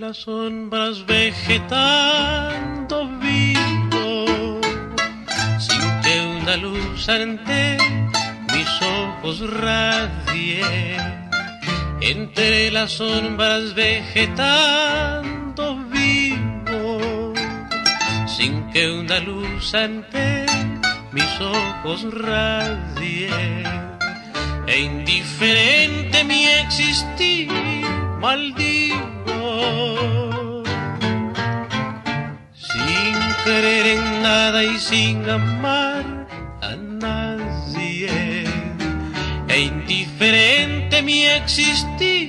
las sombras vegetando vivo, sin que una luz ante mis ojos radie. Entre las sombras vegetando vivo, sin que una luz ante mis ojos radie. E indiferente mi existir maldigo, sin creer en nada y sin amar a nadie. E indiferente mi existir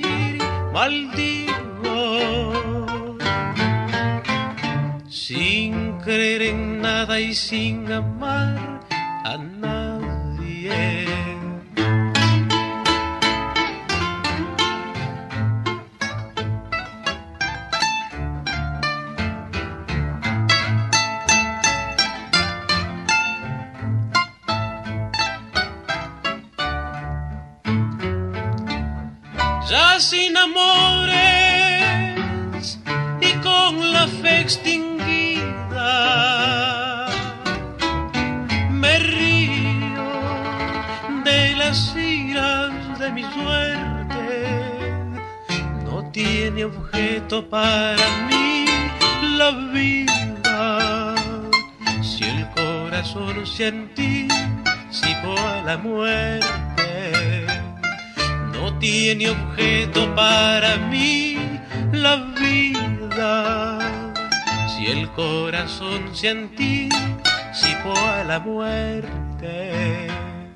maldigo, sin creer en nada y sin amar a nadie. Ya sin amores y con la fe extinguida, me río de las iras de mi suerte. No tiene objeto para mí la vida, si el corazón se anticipó a la muerte. No tiene objeto para mí la vida, si el corazón se anticipó a la muerte.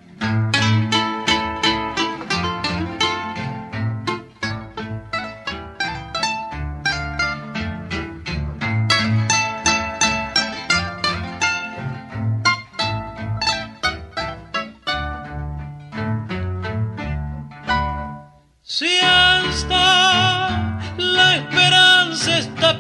Si hasta la esperanza está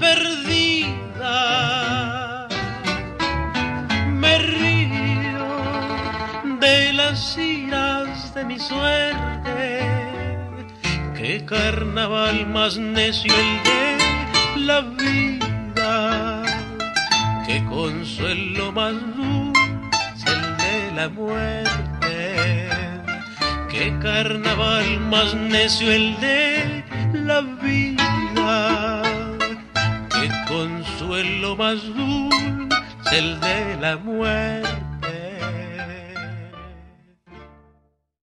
perdida, me río de las iras de mi suerte. Qué carnaval más necio el de la vida, qué consuelo más dulce el de la muerte. Qué carnaval más necio el de la vida, qué consuelo más dulce el de la muerte.